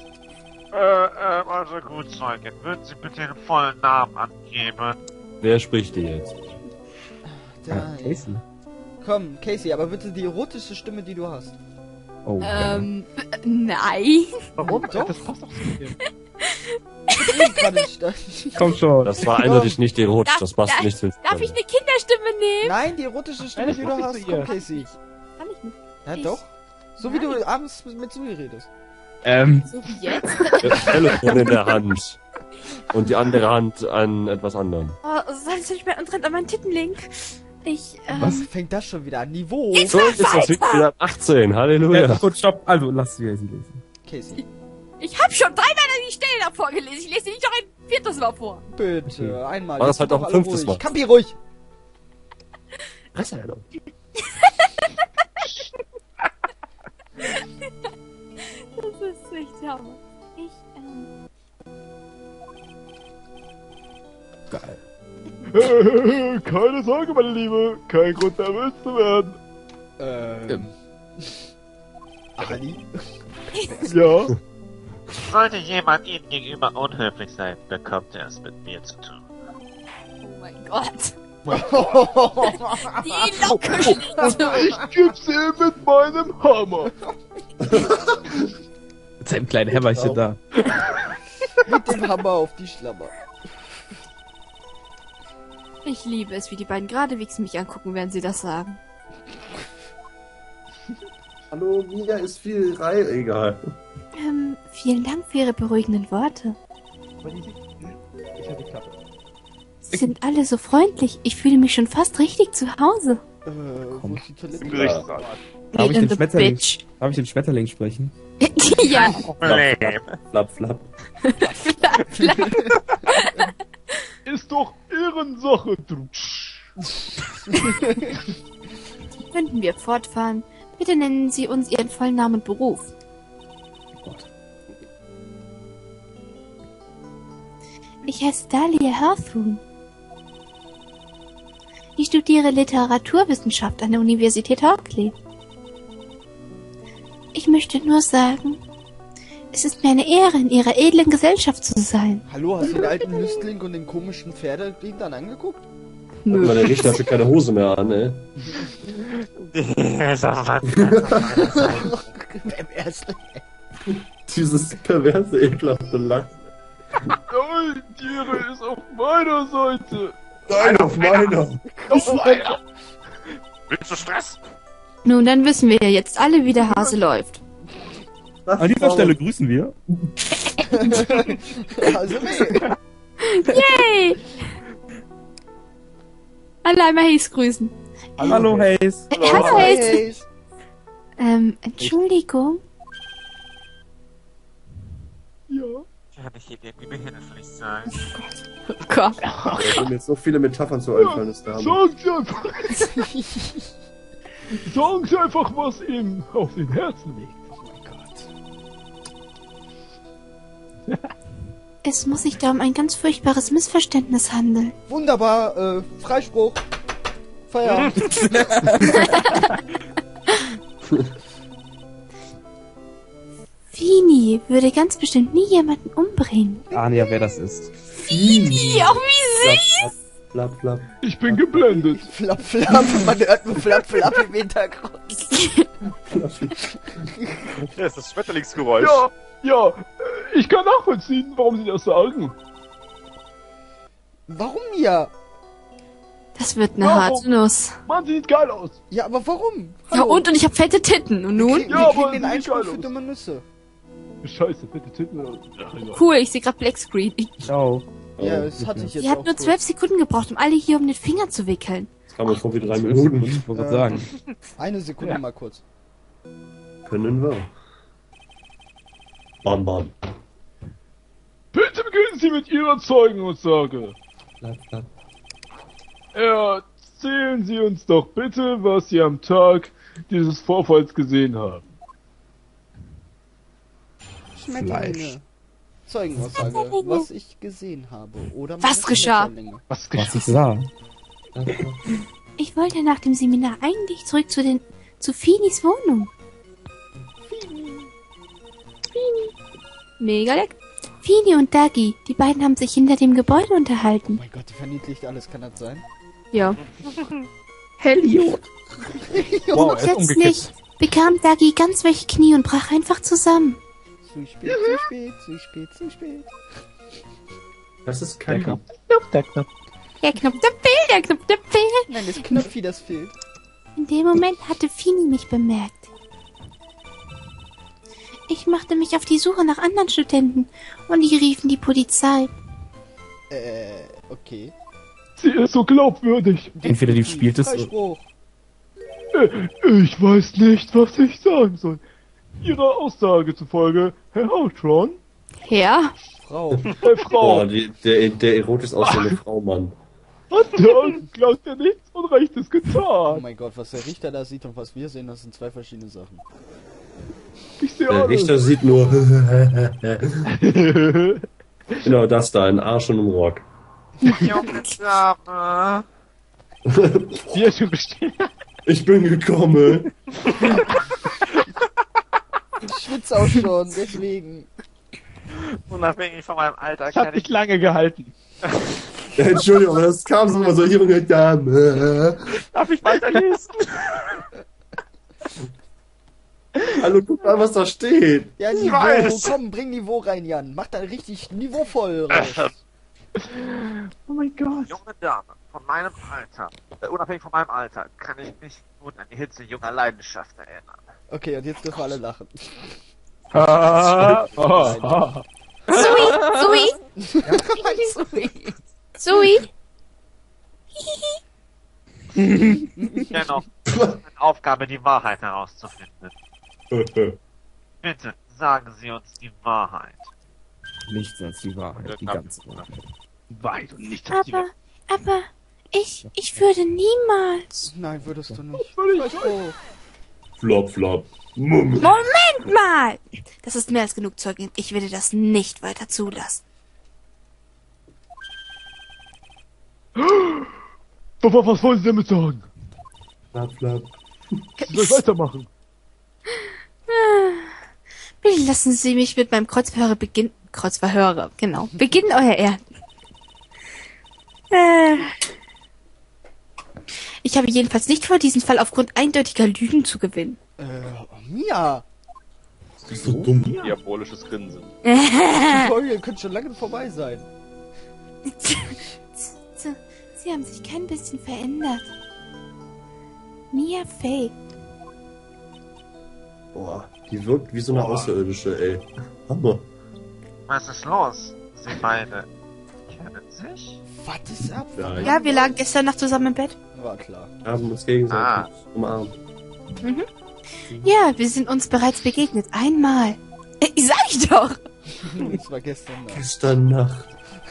Also gut, Zeugin, würden Sie bitte den vollen Namen angeben? Wer spricht dir jetzt? Casey. Komm, Casey, aber bitte die erotische Stimme, die du hast. Oh, Nein. Warum? Doch. Das passt doch zu mir. komm schon. Das war eindeutig nicht erotisch, das passt nicht zu. Darf ich eine Kinderstimme nehmen? Nein, die erotische Stimme, Nein, das die du passt hast. nicht zu Komm, ihr. Casey. Kann ich nicht. Ja, Ich- doch. So wie du abends mit Sui redest. So wie jetzt? Das Telefon in der Hand. Und die andere Hand an etwas anderem. Oh, sonst ich mir dran an meinen Tittenlink. Was fängt das schon wieder an? Niveau? So ist das wieder 18. Halleluja. Gut, stopp. Also, lass Casey lesen. Casey. Ich habe schon dreimal die Stellen davor gelesen. Ich lese die nicht noch ein viertes Mal vor. Bitte, einmal. War das Jetzt halt sind auch doch ein alle fünftes ruhig. Mal? Campi, ruhig. Presse, Alter. Das ist echt Hammer. Geil. Keine Sorge, meine Liebe. Kein Grund, nervös zu werden. Ali? Ja. Sollte jemand Ihnen gegenüber unhöflich sein, bekommt er es mit mir zu tun. Oh mein Gott. Die Locke Ich gib's ihm mit meinem Hammer. Mit seinem kleinen Hämmerchen da. Mit dem Hammer auf die Schlammer. Ich liebe es, wie die beiden geradewegs mich angucken, während sie das sagen. Hallo, Mia ist viel egal. Vielen Dank für Ihre beruhigenden Worte. Ich hab die Klappe. Sie sind alle so freundlich. Ich fühle mich schon fast richtig zu Hause. Wo ist die Toilette? Im Gerichtssaal. Darf ich in den the Schmetterling, bitch. darf ich den Schmetterling sprechen? Ja. Flap, flap. Ist doch Ehrensache, du. Könnten wir fortfahren? Bitte nennen Sie uns Ihren vollen Namen und Beruf. Ich heiße Dahlia Hawthorne. Ich studiere Literaturwissenschaft an der Universität Hockley. Ich möchte nur sagen, es ist mir eine Ehre, in Ihrer edlen Gesellschaft zu sein. Hallo, hast du den alten Lüstling und den komischen Pferdehintern angeguckt? Aber der Richter hatte keine Hose mehr an, ey. Dieses perverse, ekelhafte Lachen. Nein, Tiere ist auf meiner Seite. Nein, auf meiner. Auf meiner. Willst du Stress? Nun, dann wissen wir ja jetzt alle, wie der Hase läuft. An dieser Stelle grüßen wir. Also, nee. Yay! Alle einmal Hayes grüßen. Hallo, Hayes. Hallo Hayes. Hey. Entschuldigung. Ja. Kann ich Ihnen irgendwie behilflich sein? Oh Gott. Da sind jetzt so viele Metaphern zu einfallen, das da haben. Sagen Sie einfach. Sagen Sie einfach, was Ihnen auf den Herzen liegt. Oh mein Gott. Es muss sich da um ein ganz furchtbares Missverständnis handeln. Wunderbar, Freispruch. Feierabend. Fini würde ganz bestimmt nie jemanden umbringen. Ahne ja, wer das ist. Fini, auch wie süß. Flap, flap. Ich bin geblendet. Flapp, flapp. Man hört nur flapp, flapp im Hintergrund. Ja, ist das Schmetterlingsgeräusch. Ja, ich kann nachvollziehen, warum Sie das sagen. Warum ja? Das wird eine Warum? harte Nuss. Man sieht geil aus. Ja, aber warum? Ja, und ich hab fette Titten. Und nun? Wir Ja, kriegen aber den sieht Einspruch geil für aus. dumme Nüsse. Scheiße, bitte Titten. Ach, egal. Cool, ich sehe grad Blackscreen. Ciao. Ja, das hatte ich jetzt Die hat auch nur kurz. 12 Sekunden gebraucht, um alle hier um den Finger zu wickeln. Das kam mir vor wie 3 Minuten. Ich wollte gerade sagen. Eine Sekunde mal kurz. Können wir. Bam, bam. Bitte beginnen Sie mit Ihrer Zeugenaussage. Flap, flap. Erzählen Sie uns doch bitte, was Sie am Tag dieses Vorfalls gesehen haben. Schmetterlinge. Zeugenaussage, was ich gesehen habe. Oder Was geschah? Schmetterlinge. Was Was ich sah. Ich wollte nach dem Seminar eigentlich zurück zu Finis Wohnung. Mega lecker. Fini und Dagi, die beiden haben sich hinter dem Gebäude Oh unterhalten. mein Gott, die verniedlicht alles, kann das sein? Ja. Helio. Wow, er ist umgekippt. Plötzlich bekam Dagi ganz welche Knie und brach einfach zusammen. Zu spät, zu spät, zu spät, zu spät. Das ist kein Der Der Knopf, der fehlt, der Knopf, der fehlt. Nein, das Knöpfi, das fehlt. In dem Moment hatte Fini mich bemerkt. Ich machte mich auf die Suche nach anderen Studenten und die riefen die Polizei. Okay. Sie ist so glaubwürdig. Entweder die spielt es. Freispruch. Ich weiß nicht, was ich sagen soll. Ihrer Aussage zufolge, Herr Outron, Ja? Frau. Frau, Boah, der erotisch aussehende Frau, Mann. hat der Angeklagte ja nichts Unrechtes Oh getan. mein Gott, was der Richter da sieht und was wir sehen, das sind zwei verschiedene Sachen. Ich sehe Der alles. Richter sieht nur genau das da, ein Arsch und ein Rock. Junge Dame. Die ist schon gestehen. Ich bin gekommen. Ich schwitze auch schon, deswegen. Unabhängig von meinem Alter Ich hab kann nicht ich... lange gehalten. Ja, Entschuldigung, aber das kam so immer so, junge Dame. Darf ich weiterlesen? Hallo, guck mal, was da steht. Ja, Niveau, weiß. komm, bring Niveau rein, Jan. Mach da richtig niveauvoll raus. Oh mein Gott. Junge Dame, von meinem Alter, unabhängig von meinem Alter, kann ich mich gut an die Hitze junger Leidenschaft erinnern. Okay, und jetzt dürfen alle lachen. Sui! Sui! Dennoch, meine Aufgabe, die Wahrheit herauszufinden. Bitte, sagen Sie uns die Wahrheit. Nichts als die Wahrheit, die ganze Wahrheit. Weit und nicht das Aber ich würde niemals. Nein, würdest du nicht. völlig Freispruch. Flop, flop. Mumm. Moment mal! Das ist mehr als genug Zeugnis. Ich werde das nicht weiter zulassen. Was wollen Sie damit sagen? Flop, flop. Sie soll weitermachen. Bitte lassen Sie mich mit meinem Kreuzverhörer beginnen. Kreuzverhörer, genau. Beginnen, euer Ehren. Ich habe jedenfalls nicht vor, diesen Fall aufgrund eindeutiger Lügen zu gewinnen. Mia! Bist du dumm? Diabolisches Grinsen. Tutorial könnte schon lange vorbei sein. Sie haben sich kein bisschen verändert. Mia Fey. Boah, die wirkt wie so eine Außerirdische, ey. Hammer. Was ist los? Sie beide kennen sich? Was ist ab? Ja, Ja, wir lagen gestern Nacht zusammen im Bett. War klar. wir haben uns gegenseitig umarmt. Ja, wir sind uns bereits begegnet. Einmal. Sag ich doch. Das war gestern Nacht. Gestern Nacht.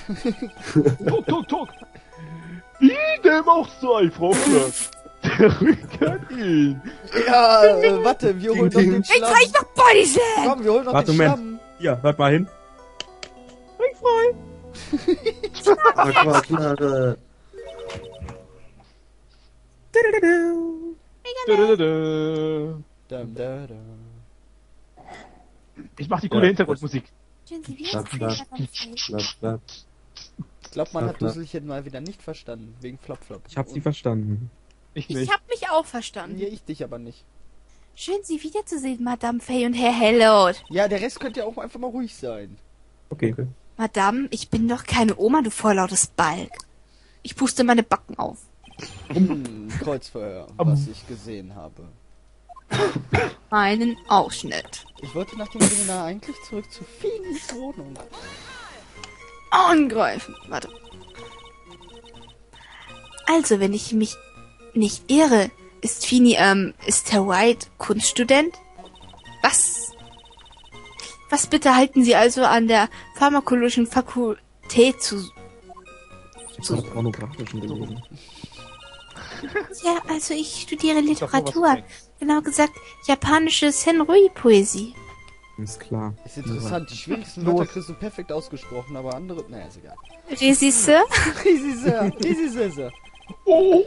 Tok. Wie dem auch sei, Frau Flirt. Der Rück hat ihn. Ja, warte, wir holen noch den Jetzt Schlamm. reicht doch Bodyslam. Komm, wir holen noch Warte, den Moment. Schlamm. Ja, hört mal hin. Aquaknarre. Dam, da, da. Ich mach die coole Hintergrundmusik. Flap, flap. Flap, flap. Ich glaube, man hat Flap. Dusselchen mal wieder nicht verstanden. Wegen Flop Flop. Ich hab sie verstanden. Ich Ich nicht. hab mich auch verstanden. Nee, ich dich aber nicht. Schön, Sie wiederzusehen, Madame Fay und Herr Hellot. Ja, der Rest könnte ja auch einfach mal ruhig sein. Okay. Madame, ich bin doch keine Oma, du vorlautes Balk. Ich puste meine Backen auf. Kreuzverhör, was ich gesehen habe. Einen Ausschnitt. Ich wollte nach dem Seminar eigentlich zurück zu Finis Wohnung. Angreifen. Warte. Also, wenn ich mich nicht irre, ist Fini, ist Herr White Kunststudent? Was? Was bitte halten Sie also an der pharmakologischen Fakultät zu... Ich hab pornografischen gelesen. Ja, also ich studiere Literatur. Genau gesagt, japanische Senrui-Poesie. Ist klar. Ist interessant, die schwierigsten Wörter kriegst du perfekt ausgesprochen, aber andere... Naja, ist egal. Regisseur? Riesiseur. Oh,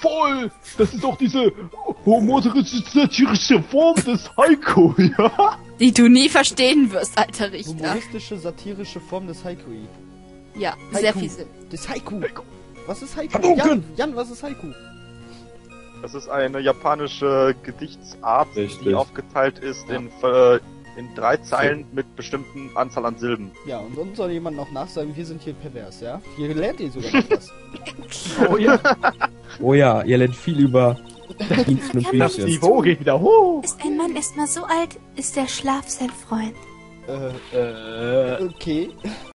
wundervoll! Das ist doch diese homoerotische Form des Heiko, ja? die du nie verstehen wirst, alter Richter. Humoristische, satirische Form des Haikui. Ja, sehr Haiku. viel Sinn. Das Haiku. Was ist Haiku? Hadouken! Jan, was ist Haiku? Das ist eine japanische Gedichtsart, Richtig. die aufgeteilt ist in 3 Zeilen mit bestimmten Anzahl an Silben. Ja, und sonst soll jemand noch nachsagen, wir sind hier pervers, ja? Hier lernt ihr sogar noch was. Oh ja, Oh ja, ihr lernt viel über Dienst und das Bücher. Niveau geht wieder hoch. Ist ein Mann erstmal so alt, ist der Schlaf sein Freund. Okay.